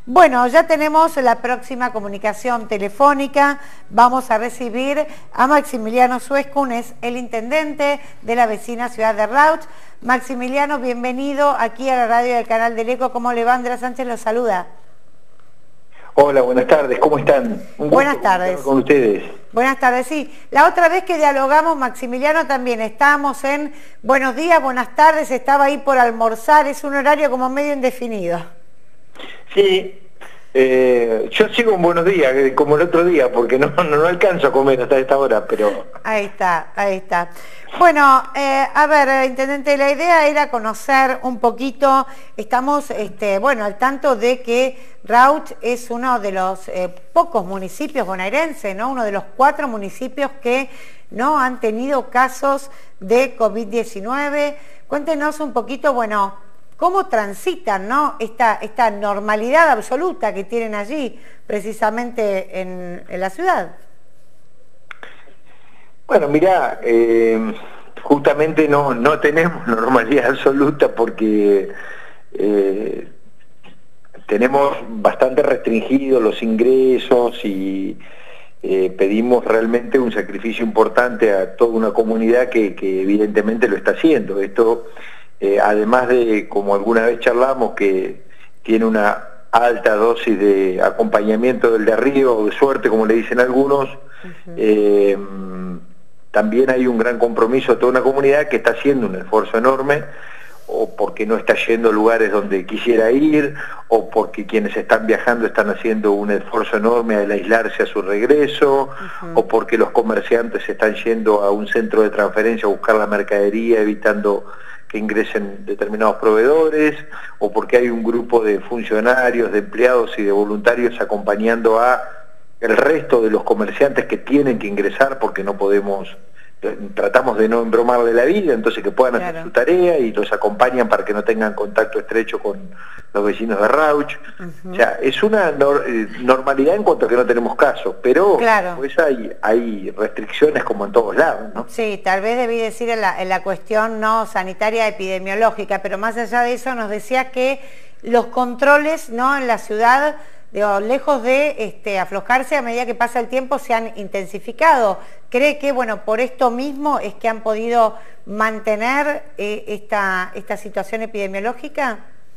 Bueno, ya tenemos la próxima comunicación telefónica. Vamos a recibir a Maximiliano Suescun, es el intendente de la vecina ciudad de Rauch. Maximiliano, bienvenido aquí a la radio del canal del Eco. ¿Cómo le va? Andrea Sánchez lo saluda. Hola, buenas tardes, ¿cómo están? Un buenas tardes. Con ustedes. Buenas tardes, sí. La otra vez que dialogamos, Maximiliano, también estábamos en buenos días, buenas tardes, estaba ahí por almorzar, es un horario como medio indefinido. Sí, yo sigo en buenos días, como el otro día, porque no alcanzo a comer hasta esta hora, pero... Ahí está, ahí está. Bueno, a ver, intendente, la idea era conocer un poquito, estamos, bueno, al tanto de que Rauch es uno de los pocos municipios bonaerenses, ¿no? Uno de los 4 municipios que no han tenido casos de COVID-19. Cuéntenos un poquito, bueno, cómo transitan, ¿no? esta normalidad absoluta que tienen allí, precisamente en la ciudad. Bueno, mirá, justamente no tenemos normalidad absoluta porque tenemos bastante restringidos los ingresos y pedimos realmente un sacrificio importante a toda una comunidad que evidentemente lo está haciendo. Esto, además de, como alguna vez charlamos, que tiene una alta dosis de acompañamiento del de arriba o de suerte, como le dicen algunos, también hay un gran compromiso de toda una comunidad que está haciendo un esfuerzo enorme, o porque no está yendo a lugares donde quisiera ir, o porque quienes están viajando están haciendo un esfuerzo enorme al aislarse a su regreso, o porque los comerciantes están yendo a un centro de transferencia a buscar la mercadería, evitando que ingresen determinados proveedores, o porque hay un grupo de funcionarios, de empleados y de voluntarios acompañando a el resto de los comerciantes que tienen que ingresar porque no podemos, tratamos de no embromarle la vida, entonces que puedan hacer su tarea y los acompañan para que no tengan contacto estrecho con los vecinos de Rauch. O sea, es una normalidad en cuanto a que no tenemos casos, pero pues hay restricciones como en todos lados, ¿no? Sí, tal vez debí decir en la cuestión no sanitaria epidemiológica, pero más allá de eso nos decía que los controles, ¿no?, en la ciudad, lejos de aflojarse a medida que pasa el tiempo, se han intensificado. ¿Cree que, bueno, por esto mismo es que han podido mantener esta situación epidemiológica?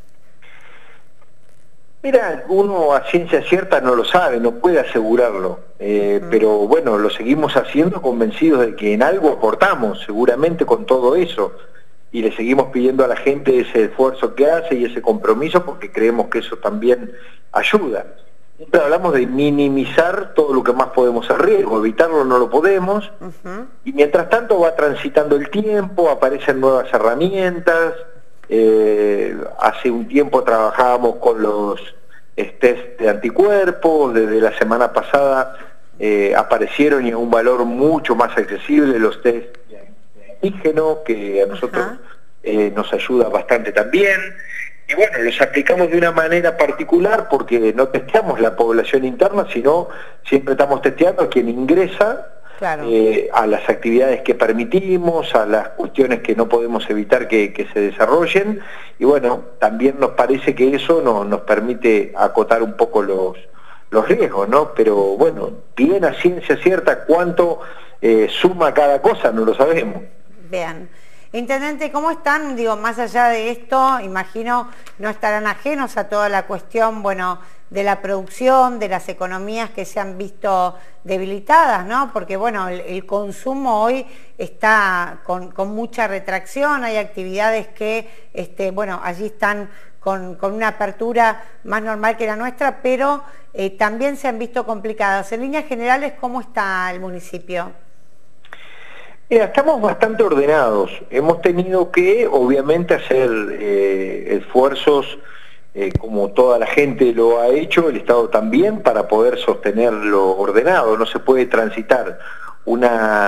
Mira, uno a ciencia cierta no lo sabe, no puede asegurarlo, pero bueno, lo seguimos haciendo convencidos de que en algo aportamos, seguramente con todo eso, y le seguimos pidiendo a la gente ese esfuerzo que hace y ese compromiso porque creemos que eso también ayuda. Siempre hablamos de minimizar todo lo que más podemos hacer riesgo, evitarlo no lo podemos, y mientras tanto va transitando el tiempo, aparecen nuevas herramientas. Hace un tiempo trabajábamos con los test de anticuerpos, desde la semana pasada aparecieron y a un valor mucho más accesible los test de antígeno, que a nosotros nos ayuda bastante también. Y bueno, los aplicamos de una manera particular porque no testeamos la población interna, sino siempre estamos testeando a quien ingresa, a las actividades que permitimos, a las cuestiones que no podemos evitar que se desarrollen, y bueno, también nos parece que eso nos permite acotar un poco los riesgos, ¿no? Pero bueno, bien a ciencia cierta cuánto suma cada cosa, no lo sabemos. Bien. Intendente, ¿cómo están? Digo, más allá de esto, imagino no estarán ajenos a toda la cuestión, bueno, de la producción, de las economías que se han visto debilitadas, ¿no? Porque, bueno, el consumo hoy está con mucha retracción, hay actividades que, bueno, allí están con una apertura más normal que la nuestra, pero también se han visto complicadas. En líneas generales, ¿cómo está el municipio? Mira, estamos bastante ordenados. Hemos tenido que, obviamente, hacer esfuerzos, como toda la gente lo ha hecho, el Estado también, para poder sostenerlo ordenado. No se puede transitar un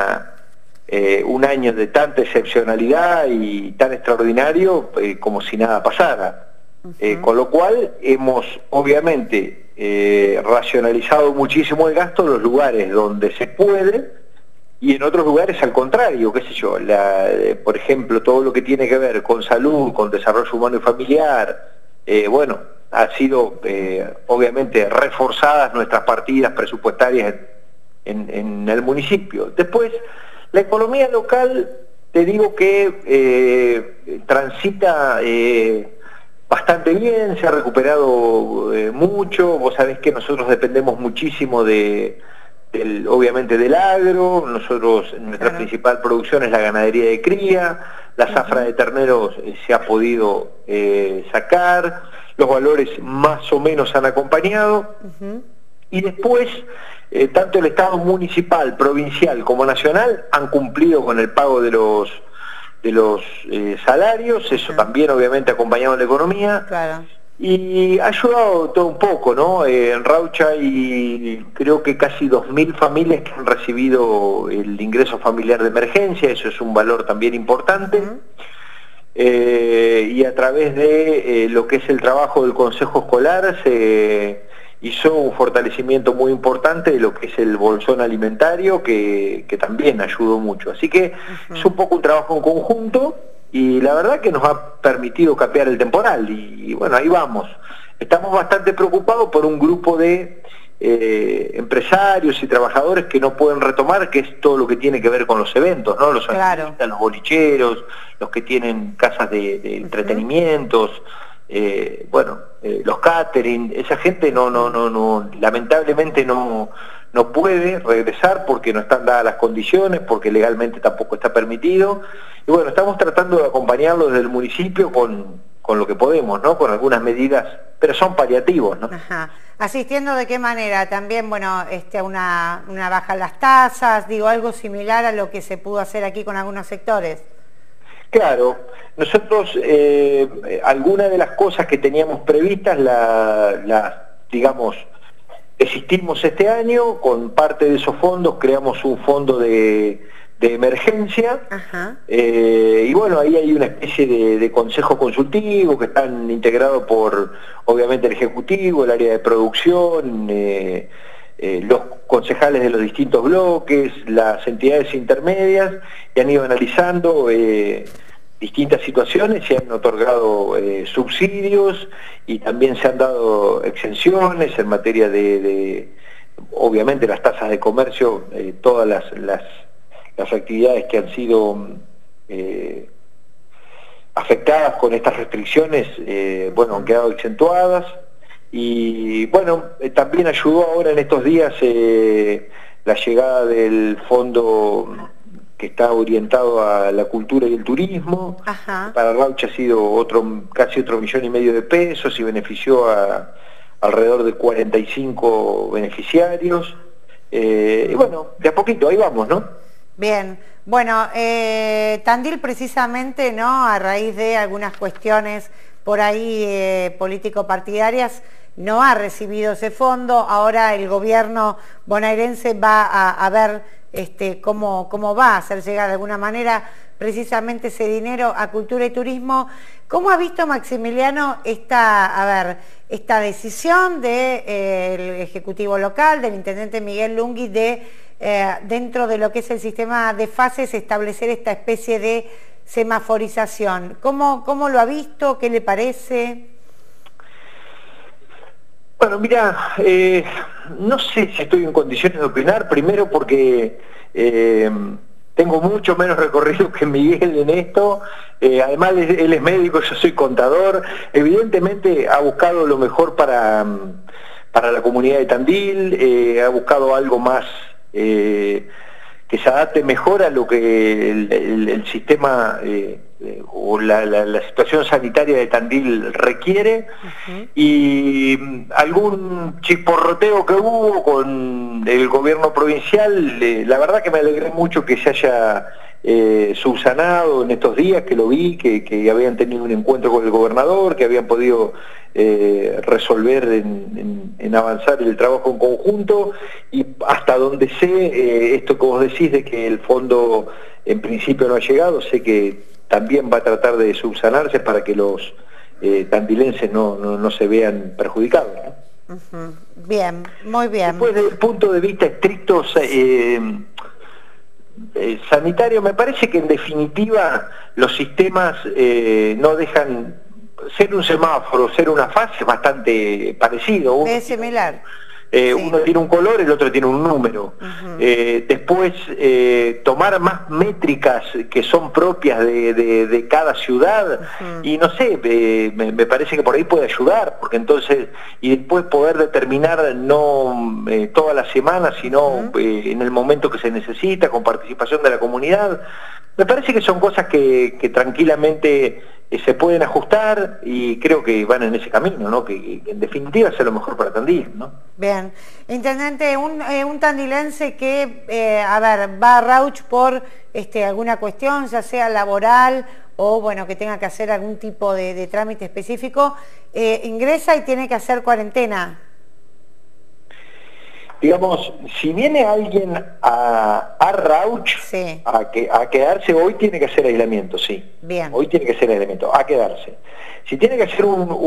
año de tanta excepcionalidad y tan extraordinario como si nada pasara. Con lo cual hemos, obviamente, racionalizado muchísimo el gasto en los lugares donde se puede, y en otros lugares al contrario, qué sé yo, por ejemplo, todo lo que tiene que ver con salud, con desarrollo humano y familiar, bueno, ha sido obviamente reforzadas nuestras partidas presupuestarias en el municipio. Después, la economía local, te digo que transita bastante bien, se ha recuperado mucho. Vos sabés que nosotros dependemos muchísimo obviamente del agro. Nuestra principal producción es la ganadería de cría, la zafra de terneros se ha podido sacar, los valores más o menos han acompañado, y después tanto el Estado municipal, provincial como nacional han cumplido con el pago de los salarios. Eso también obviamente ha acompañado la economía. Claro. Y ha ayudado todo un poco, ¿no? En Raucha hay creo que casi 2.000 familias que han recibido el ingreso familiar de emergencia, eso es un valor también importante. Y a través de lo que es el trabajo del Consejo Escolar se hizo un fortalecimiento muy importante de lo que es el bolsón alimentario, que también ayudó mucho. Así que es un poco un trabajo en conjunto, y la verdad que nos ha permitido capear el temporal, y bueno, ahí vamos. Estamos bastante preocupados por un grupo de empresarios y trabajadores que no pueden retomar, que es todo lo que tiene que ver con los eventos, ¿no? Los artistas, los bolicheros, los que tienen casas de entretenimientos, los catering. Esa gente lamentablemente no puede regresar porque no están dadas las condiciones, porque legalmente tampoco está permitido. Y bueno, estamos tratando de acompañarlo desde el municipio con lo que podemos, ¿no? Con algunas medidas, pero son paliativos, ¿no? Ajá. ¿Asistiendo de qué manera? También, bueno, una baja en las tasas, digo, algo similar a lo que se pudo hacer aquí con algunos sectores. Claro, nosotros algunas de las cosas que teníamos previstas digamos, desistimos este año. Con parte de esos fondos creamos un fondo de emergencia. Y bueno, ahí hay una especie de consejo consultivo que están integrados por obviamente el Ejecutivo, el área de producción, los concejales de los distintos bloques, las entidades intermedias, que han ido analizando distintas situaciones, se han otorgado subsidios, y también se han dado exenciones en materia de obviamente las tasas de comercio. Todas las actividades que han sido afectadas con estas restricciones, han quedado exentuadas. Y bueno, también ayudó ahora en estos días la llegada del fondo que está orientado a la cultura y el turismo. Para Raucha ha sido casi otro 1,5 millones de pesos, y benefició a alrededor de 45 beneficiarios. Y bueno, de a poquito, ahí vamos, ¿no? Bien, bueno, Tandil precisamente, ¿no?, a raíz de algunas cuestiones por ahí político-partidarias, no ha recibido ese fondo. Ahora el gobierno bonaerense va a ver cómo va a hacer llegar de alguna manera precisamente ese dinero a cultura y turismo. ¿Cómo ha visto Maximiliano esta decisión del Ejecutivo local, del intendente Miguel Lungui, dentro de lo que es el sistema de fases, establecer esta especie de semaforización? ¿Cómo lo ha visto? ¿Qué le parece? Bueno, mira, no sé si estoy en condiciones de opinar, primero porque tengo mucho menos recorrido que Miguel en esto. Además él es médico, yo soy contador. Evidentemente ha buscado lo mejor para la comunidad de Tandil, ha buscado algo más que se adapte mejor a lo que el sistema o la situación sanitaria de Tandil requiere. Y algún chisporroteo que hubo con el gobierno provincial, la verdad que me alegré mucho que se haya subsanado en estos días, que lo vi, que habían tenido un encuentro con el gobernador, que habían podido resolver en avanzar el trabajo en conjunto. Y hasta donde sé, esto que vos decís de que el fondo en principio no ha llegado, sé que también va a tratar de subsanarse para que los tandilenses no se vean perjudicados, ¿no? Bien, muy bien. Después, desde el punto de vista estricto sanitario, me parece que en definitiva los sistemas no dejan ser un semáforo, ser una fase es bastante parecido. Es similar. Uno tiene un color, el otro tiene un número. Después, tomar más métricas que son propias de cada ciudad, y no sé, me parece que por ahí puede ayudar, porque entonces, y después poder determinar no toda la semana, sino en el momento que se necesita, con participación de la comunidad. Me parece que son cosas que tranquilamente se pueden ajustar, y creo que van en ese camino, ¿no? Que en definitiva sea lo mejor para Tandil, ¿no? Bien. Intendente, un tandilense que, a ver, va a Rauch por alguna cuestión, ya sea laboral o, bueno, que tenga que hacer algún tipo de trámite específico, ingresa y tiene que hacer cuarentena. Digamos, si viene alguien a Rauch, sí, a quedarse, hoy tiene que hacer aislamiento, sí. Bien. Hoy tiene que hacer aislamiento, a quedarse. Si tiene que hacer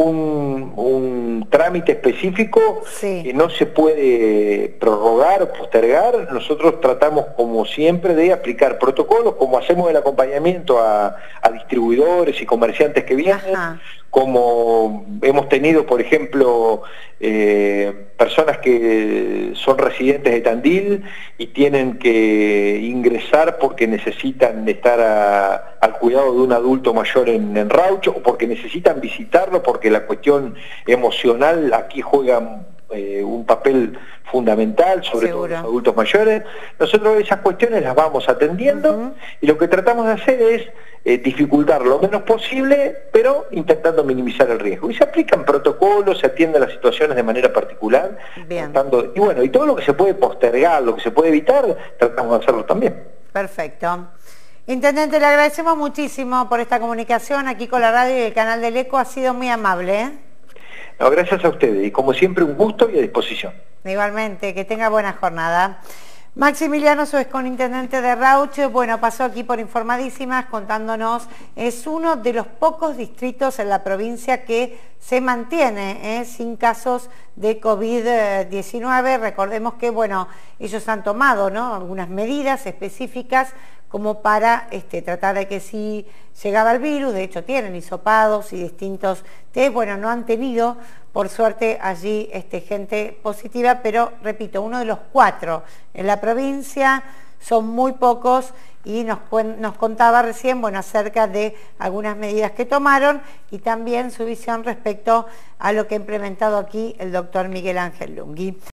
un trámite específico, sí, que no se puede prorrogar o postergar, nosotros tratamos, como siempre, de aplicar protocolos, como hacemos el acompañamiento a distribuidores y comerciantes que vienen. Ajá. Como hemos tenido, por ejemplo, personas que son residentes de Tandil y tienen que ingresar porque necesitan estar al cuidado de un adulto mayor en Rauch, o porque necesitan visitarlo, porque la cuestión emocional aquí juega un papel fundamental, sobre todo los adultos mayores. Nosotros esas cuestiones las vamos atendiendo, y lo que tratamos de hacer es dificultar lo menos posible, pero intentando minimizar el riesgo. Y se aplican protocolos, se atienden las situaciones de manera particular. Bien. Y bueno, y todo lo que se puede postergar, lo que se puede evitar, tratamos de hacerlo también. Perfecto. Intendente, le agradecemos muchísimo por esta comunicación aquí con la radio y el canal del Eco. Ha sido muy amable, ¿eh? No, gracias a ustedes, y como siempre un gusto y a disposición. Igualmente, que tenga buena jornada. Maximiliano Suez, intendente de Rauch, bueno, pasó aquí por Informadísimas contándonos, es uno de los pocos distritos en la provincia que se mantiene sin casos de COVID-19. Recordemos que, bueno, ellos han tomado, ¿no?, algunas medidas específicas como para tratar de que si llegaba el virus, de hecho tienen hisopados y distintos test, bueno, no han tenido, por suerte, allí gente positiva, pero repito, uno de los 4 en la provincia, son muy pocos, y nos contaba recién, bueno, acerca de algunas medidas que tomaron y también su visión respecto a lo que ha implementado aquí el doctor Miguel Ángel Lungui.